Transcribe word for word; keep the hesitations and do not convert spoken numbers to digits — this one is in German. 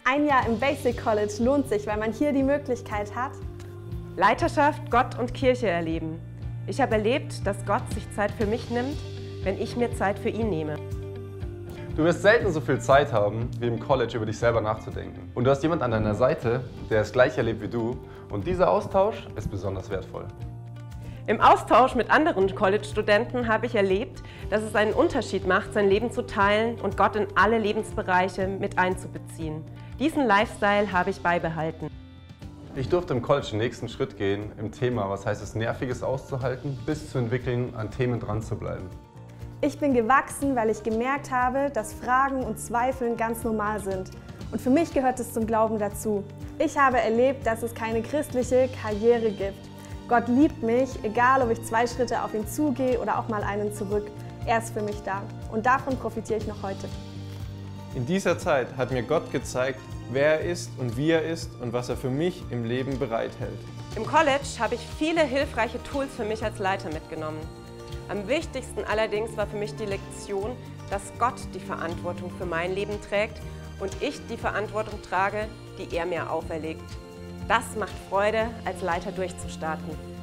Ein Jahr im Basic College lohnt sich, weil man hier die Möglichkeit hat, Leiterschaft, Gott und Kirche erleben. Ich habe erlebt, dass Gott sich Zeit für mich nimmt, wenn ich mir Zeit für ihn nehme. Du wirst selten so viel Zeit haben, wie im College über dich selber nachzudenken. Und du hast jemanden an deiner Seite, der es gleich erlebt wie du. Und dieser Austausch ist besonders wertvoll. Im Austausch mit anderen College-Studenten habe ich erlebt, dass es einen Unterschied macht, sein Leben zu teilen und Gott in alle Lebensbereiche mit einzubeziehen. Diesen Lifestyle habe ich beibehalten. Ich durfte im College den nächsten Schritt gehen, im Thema, was heißt es, Nerviges auszuhalten, bis zu entwickeln, an Themen dran zu bleiben. Ich bin gewachsen, weil ich gemerkt habe, dass Fragen und Zweifeln ganz normal sind. Und für mich gehört es zum Glauben dazu. Ich habe erlebt, dass es keine christliche Karriere gibt. Gott liebt mich, egal ob ich zwei Schritte auf ihn zugehe oder auch mal einen zurück. Er ist für mich da und davon profitiere ich noch heute. In dieser Zeit hat mir Gott gezeigt, wer er ist und wie er ist und was er für mich im Leben bereithält. Im College habe ich viele hilfreiche Tools für mich als Leiter mitgenommen. Am wichtigsten allerdings war für mich die Lektion, dass Gott die Verantwortung für mein Leben trägt und ich die Verantwortung trage, die er mir auferlegt. Das macht Freude, als Leiter durchzustarten.